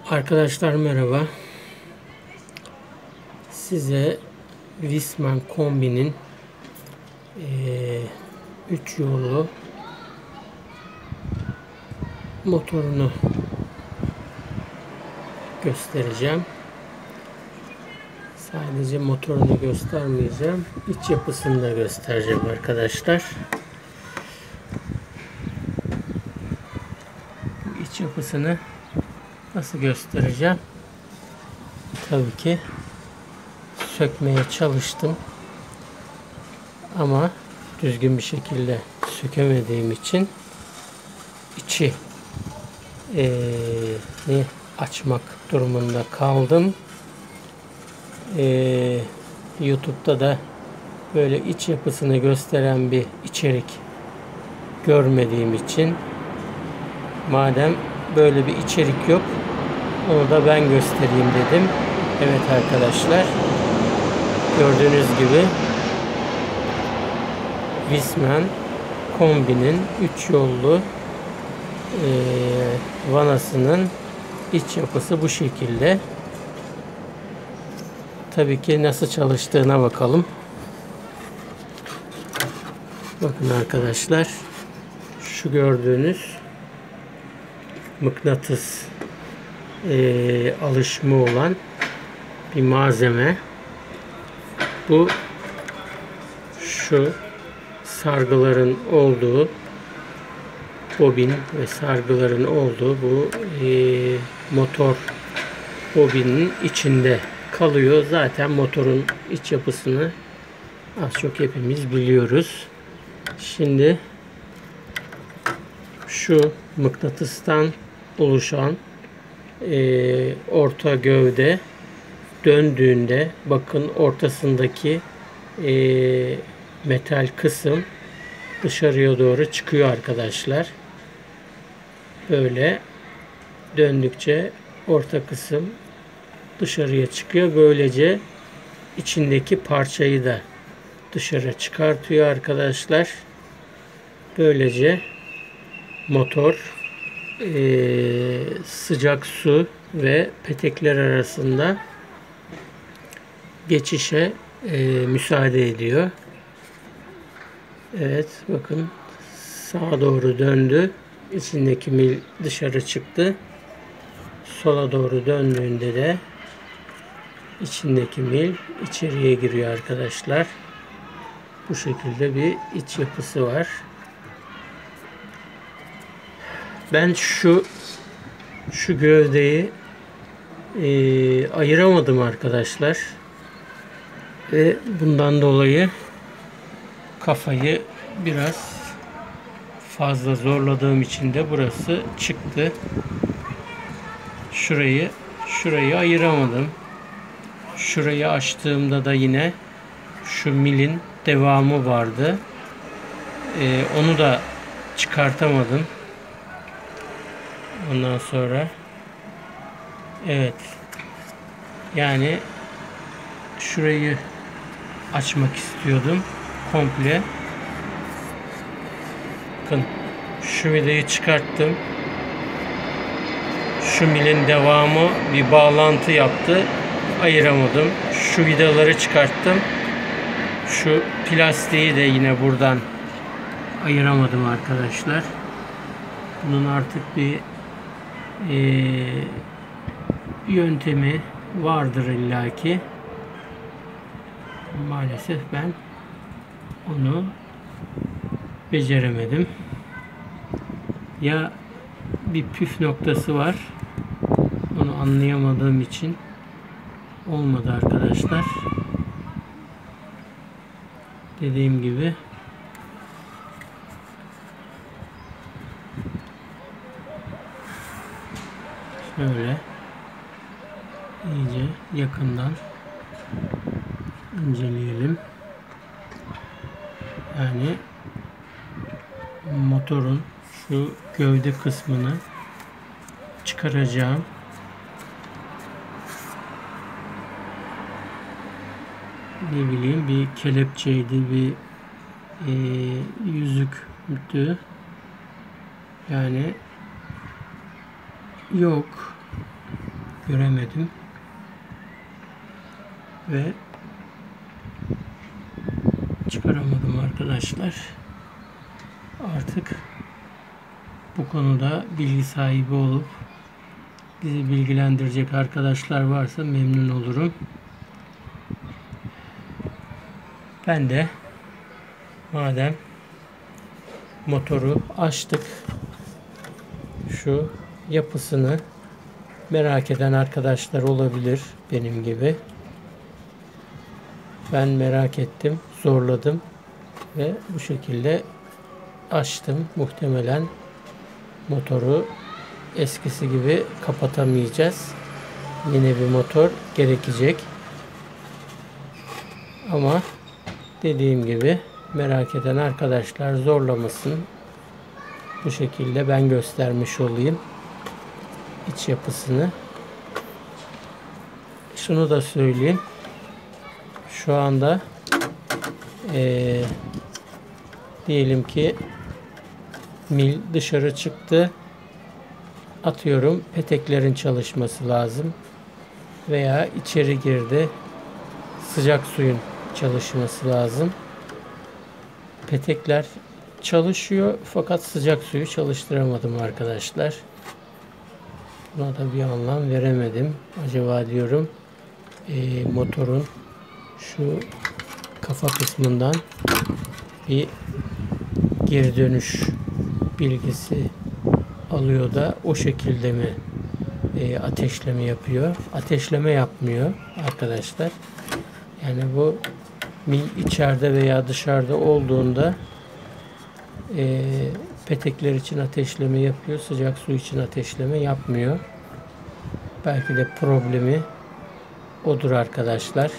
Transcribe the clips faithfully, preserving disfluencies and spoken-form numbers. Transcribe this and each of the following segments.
Arkadaşlar merhaba. Size Viessmann kombinin üç yollu motorunu göstereceğim. Sadece motorunu göstermeyeceğim. İç yapısını da göstereceğim arkadaşlar. İç yapısını nasıl göstereceğim? Tabii ki sökmeye çalıştım. Ama düzgün bir şekilde sökemediğim için içi ee, ne açmak durumunda kaldım. Ee, YouTube'da da böyle iç yapısını gösteren bir içerik görmediğim için, madem böyle bir içerik yok, onu da ben göstereyim dedim. Evet arkadaşlar, gördüğünüz gibi Viessmann kombinin üç yollu e, vanasının iç yapısı bu şekilde. Tabii ki nasıl çalıştığına bakalım. Bakın arkadaşlar, şu gördüğünüz mıknatıs e, alışımı olan bir malzeme. Bu şu sargıların olduğu bobin ve sargıların olduğu bu e, motor bobinin içinde kalıyor. Zaten motorun iç yapısını az çok hepimiz biliyoruz. Şimdi şu mıknatıstan oluşan e, orta gövde döndüğünde, bakın ortasındaki e, metal kısım dışarıya doğru çıkıyor arkadaşlar. Böyle döndükçe orta kısım dışarıya çıkıyor. Böylece içindeki parçayı da dışarı çıkartıyor arkadaşlar. Böylece motor e, sıcak su ve petekler arasında geçişe e, müsaade ediyor. Evet, bakın sağa doğru döndü. İçindeki mil dışarı çıktı. Sola doğru döndüğünde de içindeki mil içeriye giriyor arkadaşlar. Bu şekilde bir iç yapısı var. Ben şu şu gövdeyi e, ayıramadım arkadaşlar. Ve bundan dolayı kafayı biraz fazla zorladığım için de burası çıktı. Şurayı şurayı ayıramadım. Şurayı açtığımda da yine şu milin devamı vardı. Ee, onu da çıkartamadım. Ondan sonra evet, yani şurayı açmak istiyordum komple. Bakın şu vidayı çıkarttım. Şu milin devamı bir bağlantı yaptı. Ayıramadım. Şu vidaları çıkarttım. Şu plastiği de yine buradan ayıramadım arkadaşlar. Bunun artık bir e, yöntemi vardır illaki. Maalesef ben onu beceremedim. Ya bir püf noktası var, onu anlayamadığım için olmadı arkadaşlar. Dediğim gibi şöyle iyice yakından inceleyelim. Yani motorun şu gövde kısmını çıkaracağım. Ne bileyim, bir kelepçeydi, bir e, yüzüktü. Yani yok. göremedim. Ve çıkaramadım arkadaşlar. Artık bu konuda bilgi sahibi olup bizi bilgilendirecek arkadaşlar varsa memnun olurum. Ben de madem motoru açtık, şu yapısını merak eden arkadaşlar olabilir benim gibi. Ben merak ettim, zorladım ve bu şekilde açtım. Muhtemelen motoru eskisi gibi kapatamayacağız. Yeni bir motor gerekecek. Ama dediğim gibi merak eden arkadaşlar zorlamasın. Bu şekilde ben göstermiş olayım iç yapısını. Şunu da söyleyeyim. Şu anda ee, diyelim ki mil dışarı çıktı. Atıyorum peteklerin çalışması lazım. Veya içeri girdi. Sıcak suyun çalışması lazım. Petekler çalışıyor fakat sıcak suyu çalıştıramadım arkadaşlar. Buna da bir anlam veremedim. Acaba diyorum e, motorun şu kafa kısmından bir geri dönüş bilgisi alıyor da o şekilde mi e, ateşleme yapıyor? Ateşleme yapmıyor arkadaşlar. Yani bu mil içeride veya dışarıda olduğunda e, petekler için ateşleme yapıyor. Sıcak su için ateşleme yapmıyor. Belki de problemi odur arkadaşlar.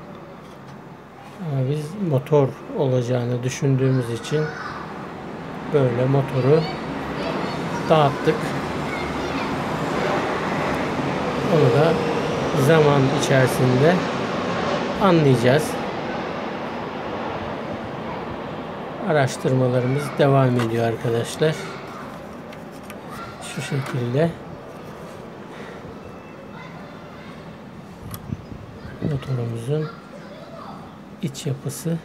Ama biz motor olacağını düşündüğümüz için böyle motoru dağıttık. Onu da zaman içerisinde anlayacağız. Araştırmalarımız devam ediyor arkadaşlar. Şu şekilde motorumuzun iç yapısı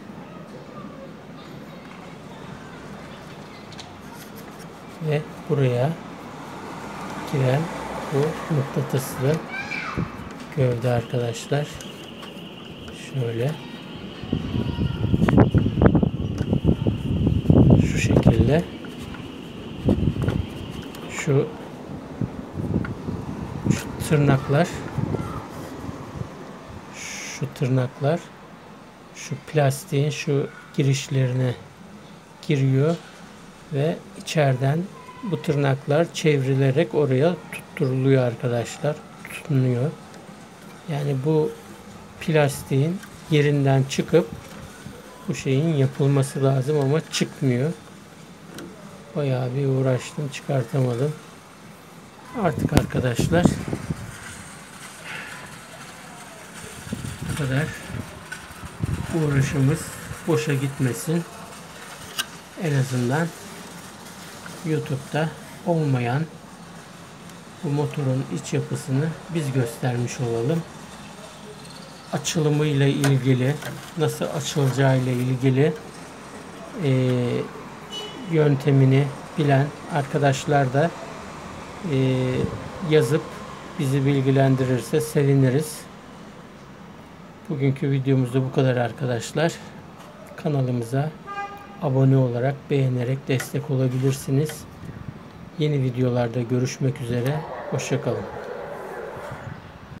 ve buraya giren bu mıknatıslı gövde arkadaşlar. Şöyle şu şekilde şu, şu tırnaklar şu tırnaklar şu plastiğin şu girişlerine giriyor ve içeriden bu tırnaklar çevrilerek oraya tutturuluyor arkadaşlar. Tutunuyor. Yani bu plastiğin yerinden çıkıp bu şeyin yapılması lazım ama çıkmıyor. Bayağı bir uğraştım, çıkartamadım. Artık arkadaşlar bu kadar uğraşımız boşa gitmesin. En azından YouTube'da olmayan bu motorun iç yapısını biz göstermiş olalım. Açılımıyla ilgili, nasıl açılacağıyla ilgili e, yöntemini bilen arkadaşlar da e, yazıp bizi bilgilendirirse seviniriz. Bugünkü videomuzda bu kadar arkadaşlar. Kanalımıza abone olarak, beğenerek destek olabilirsiniz. Yeni videolarda görüşmek üzere. Hoşça kalın.